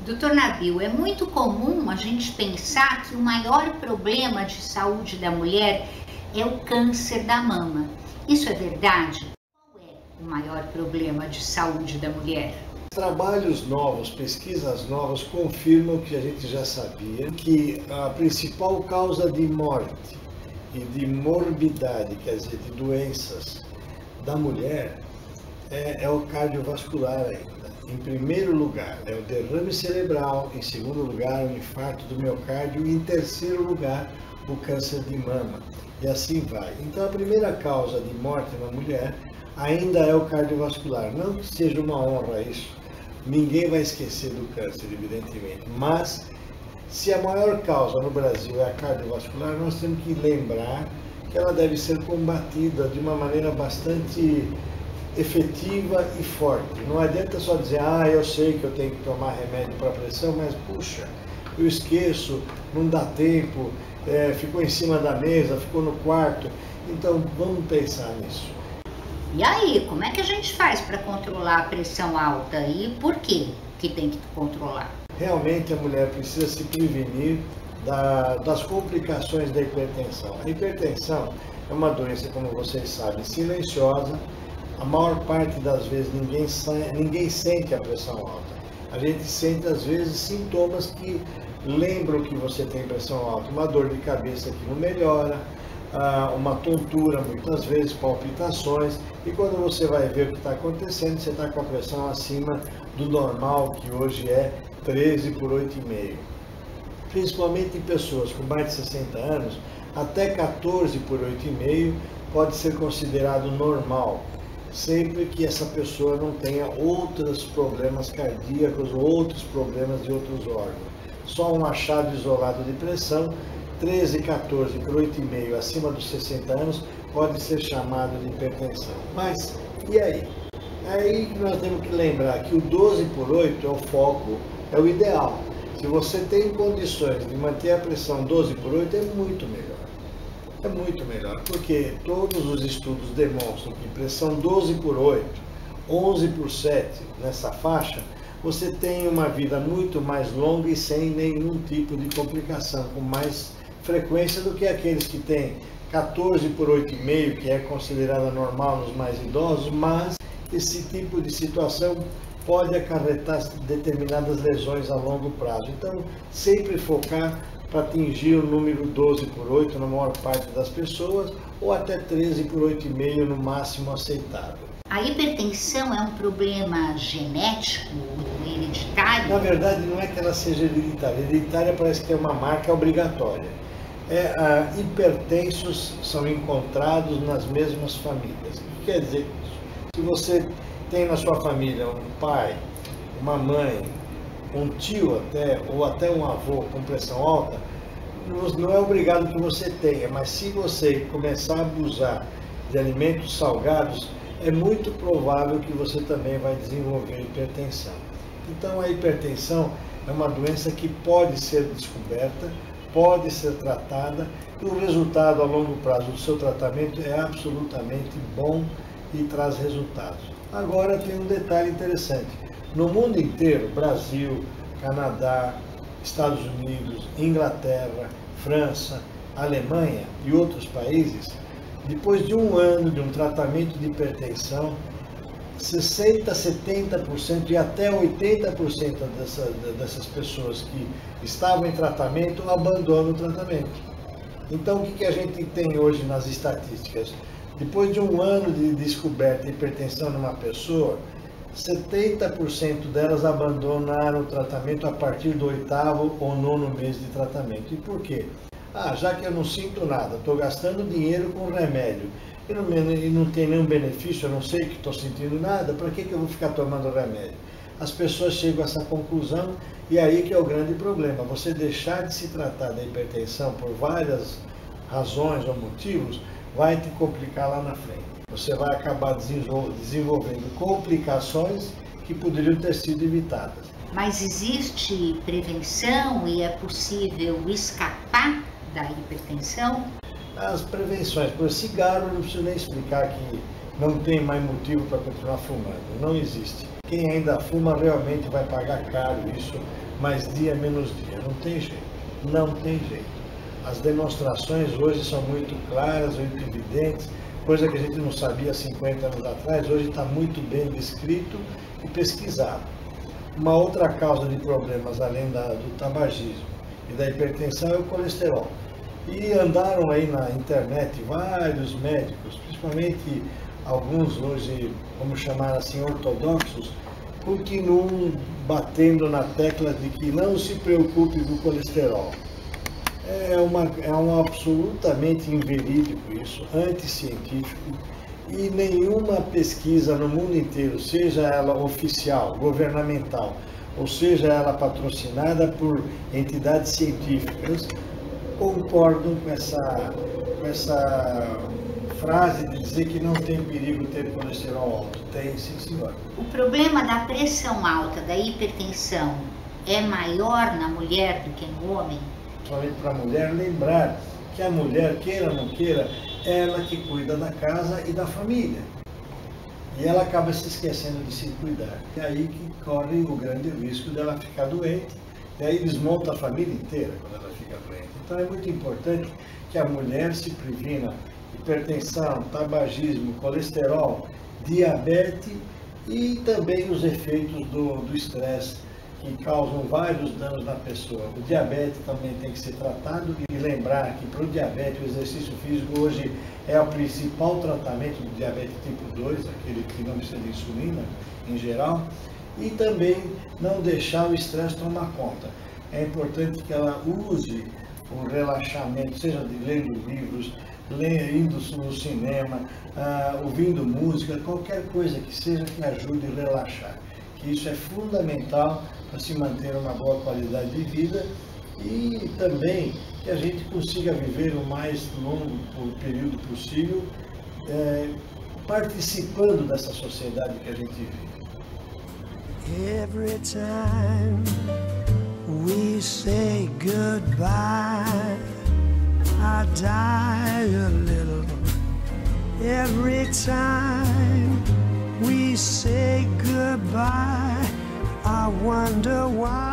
Doutor Nabil, é muito comum a gente pensar que o maior problema de saúde da mulher é o câncer da mama. Isso é verdade? Qual é o maior problema de saúde da mulher? Trabalhos novos, pesquisas novas confirmam o que a gente já sabia, que a principal causa de morte e de morbidade, quer dizer, de doenças da mulher, é o cardiovascular ainda. Em primeiro lugar, é o derrame cerebral, em segundo lugar, o infarto do miocárdio e em terceiro lugar, o câncer de mama. E assim vai. Então, a primeira causa de morte na mulher ainda é o cardiovascular. Não que seja uma honra isso, ninguém vai esquecer do câncer, evidentemente, mas se a maior causa no Brasil é a cardiovascular, nós temos que lembrar que ela deve ser combatida de uma maneira bastante efetiva e forte. Não adianta só dizer, eu sei que eu tenho que tomar remédio para pressão, mas puxa, eu esqueço, não dá tempo, ficou em cima da mesa, ficou no quarto. Então vamos pensar nisso. E aí, como é que a gente faz para controlar a pressão alta e por que tem que controlar? Realmente a mulher precisa se prevenir das complicações da hipertensão. A hipertensão é uma doença, como vocês sabem, silenciosa. A maior parte das vezes ninguém sente a pressão alta. A gente sente às vezes sintomas que lembram que você tem pressão alta. Uma dor de cabeça que não melhora, uma tontura, muitas vezes palpitações. E quando você vai ver o que está acontecendo, você está com a pressão acima do normal, que hoje é 13 por 8,5. Principalmente em pessoas com mais de 60 anos, até 14 por 8,5 pode ser considerado normal, sempre que essa pessoa não tenha outros problemas cardíacos ou outros problemas de outros órgãos. Só um achado isolado de pressão, 13, 14 por 8,5 acima dos 60 anos, pode ser chamado de hipertensão. Mas, e aí? Aí nós temos que lembrar que o 12 por 8 é o foco, é o ideal. Se você tem condições de manter a pressão 12 por 8, é muito melhor. É muito melhor, porque todos os estudos demonstram que pressão 12 por 8, 11 por 7, nessa faixa, você tem uma vida muito mais longa e sem nenhum tipo de complicação, com mais frequência do que aqueles que têm 14 por 8,5, que é considerada normal nos mais idosos, mas esse tipo de situação pode acarretar determinadas lesões a longo prazo. Então, sempre focar para atingir o número 12 por 8 na maior parte das pessoas, ou até 13 por 8,5 no máximo aceitável. A hipertensão é um problema genético, hereditário? Na verdade, não é que ela seja hereditária. Hereditária parece que é uma marca obrigatória. Hipertensos são encontrados nas mesmas famílias. O que quer dizer isso? Se você tem na sua família um pai, uma mãe, um tio até, ou até um avô com pressão alta, não é obrigado que você tenha, mas se você começar a abusar de alimentos salgados, é muito provável que você também vai desenvolver hipertensão. Então a hipertensão é uma doença que pode ser descoberta, pode ser tratada, e o resultado a longo prazo do seu tratamento é absolutamente bom e traz resultados. Agora tem um detalhe interessante. No mundo inteiro, Brasil, Canadá, Estados Unidos, Inglaterra, França, Alemanha e outros países, depois de um ano de um tratamento de hipertensão, 60%, 70% e até 80% dessas pessoas que estavam em tratamento abandonam o tratamento. Então, o que a gente tem hoje nas estatísticas? Depois de um ano de descoberta de hipertensão numa pessoa, 70% delas abandonaram o tratamento a partir do 8º ou 9º mês de tratamento. E por quê? Já que eu não sinto nada, estou gastando dinheiro com remédio e não tem nenhum benefício, eu não sei que estou sentindo nada, para que eu vou ficar tomando remédio? As pessoas chegam a essa conclusão e aí que é o grande problema. Você deixar de se tratar da hipertensão por várias razões ou motivos vai te complicar lá na frente. Você vai acabar desenvolvendo complicações que poderiam ter sido evitadas. Mas existe prevenção e é possível escapar da hipertensão? As prevenções, por cigarro, não preciso nem explicar que não tem mais motivo para continuar fumando, não existe. Quem ainda fuma realmente vai pagar caro isso mas dia menos dia. Não tem jeito, não tem jeito. As demonstrações hoje são muito claras, muito evidentes, coisa que a gente não sabia há 50 anos atrás, hoje está muito bem descrito e pesquisado. Uma outra causa de problemas, além do tabagismo e da hipertensão, é o colesterol. E andaram aí na internet vários médicos, principalmente alguns hoje, vamos chamar assim, ortodoxos, continuam batendo na tecla de que não se preocupe com o colesterol. É um absolutamente inverídico isso, anticientífico, e nenhuma pesquisa no mundo inteiro, seja ela oficial, governamental, ou seja ela patrocinada por entidades científicas, concordam com essa frase de dizer que não tem perigo ter colesterol alto. Tem, sim, senhor. O problema da pressão alta, da hipertensão, é maior na mulher do que no homem? Somente para a mulher lembrar que a mulher, queira ou não queira, é ela que cuida da casa e da família. E ela acaba se esquecendo de se cuidar. É aí que corre o grande risco dela ficar doente, e aí desmonta a família inteira quando ela fica doente. Então é muito importante que a mulher se previna hipertensão, tabagismo, colesterol, diabetes e também os efeitos do estresse, que causam vários danos na pessoa. O diabetes também tem que ser tratado e lembrar que para o diabetes o exercício físico hoje é o principal tratamento do diabetes tipo 2, aquele que não precisa de insulina em geral, e também não deixar o estresse tomar conta. É importante que ela use o relaxamento, seja lendo livros, indo no cinema, ouvindo música, qualquer coisa que seja que ajude a relaxar. Que isso é fundamental para se manter uma boa qualidade de vida e também que a gente consiga viver o mais longo período possível, participando dessa sociedade que a gente vive. Every time we say goodbye, I die a little. Every time we say goodbye, I wonder why.